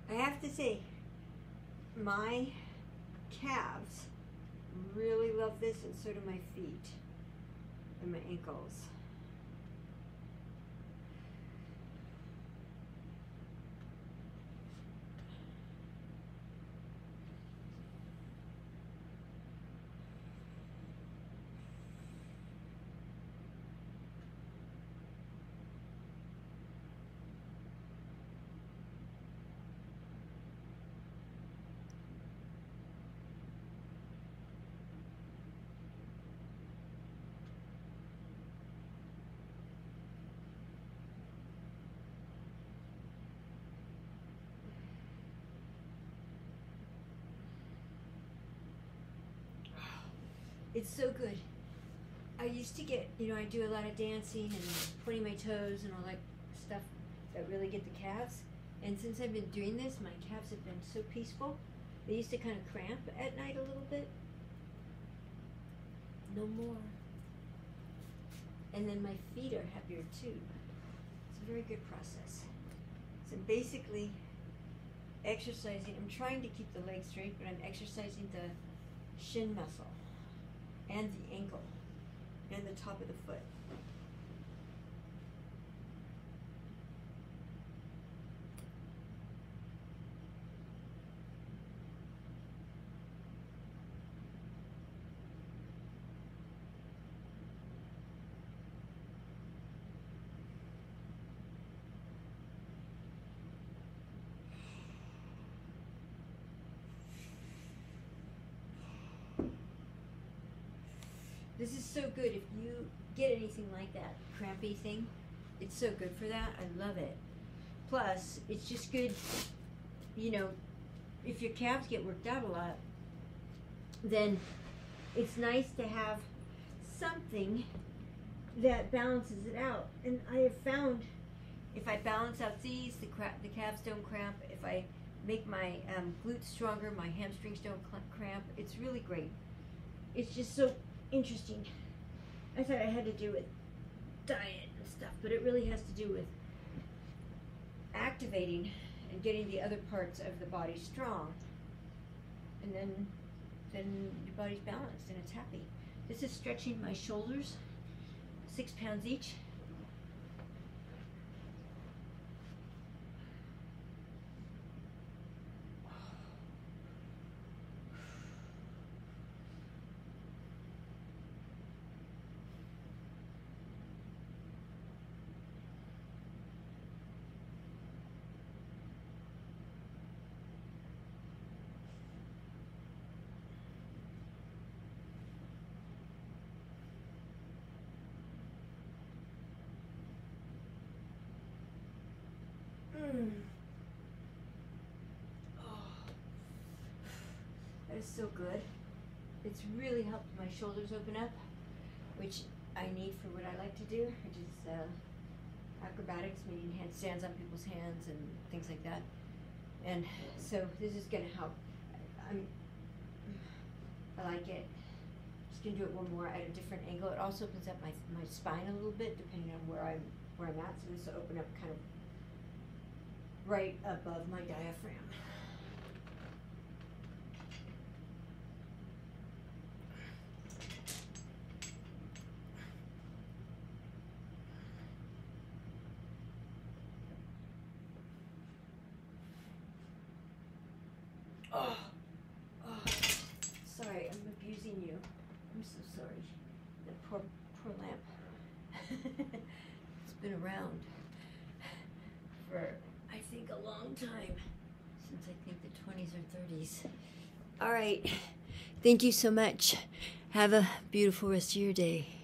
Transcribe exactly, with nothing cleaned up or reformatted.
I have to say, my calves really love this, and so do my feet and my ankles. It's so good. I used to get, you know, I do a lot of dancing and pointing my toes and all that stuff that really get the calves. And since I've been doing this, my calves have been so peaceful. They used to kind of cramp at night a little bit. No more. And then my feet are happier too. It's a very good process. So basically, exercising, I'm trying to keep the legs straight, but I'm exercising the shin muscle and the ankle and the top of the foot. This is so good. If you get anything like that crampy thing, it's so good for that. I love it. Plus, it's just good, you know, if your calves get worked out a lot, then it's nice to have something that balances it out. And I have found if I balance out these, the, cra the calves don't cramp. If I make my um, glutes stronger, my hamstrings don't cramp. It's really great. It's just so interesting. I thought I had to do with diet and stuff, but it really has to do with activating and getting the other parts of the body strong, and then then your body's balanced and it's happy. This is stretching my shoulders, six pounds each. Mm. Oh, that is so good. It's really helped my shoulders open up, which I need for what I like to do, which is uh, acrobatics, meaning handstands on people's hands and things like that. And so this is going to help. I'm, I like it. Just going to do it one more at a different angle. It also opens up my my spine a little bit, depending on where I'm where I'm at. So this will open up kind of right above my diaphragm. Oh, oh, sorry, I'm abusing you. I'm so sorry. That poor, poor lamp. It's been around for, I think, a long time, since I think the twenties or thirties. All right. Thank you so much. Have a beautiful rest of your day.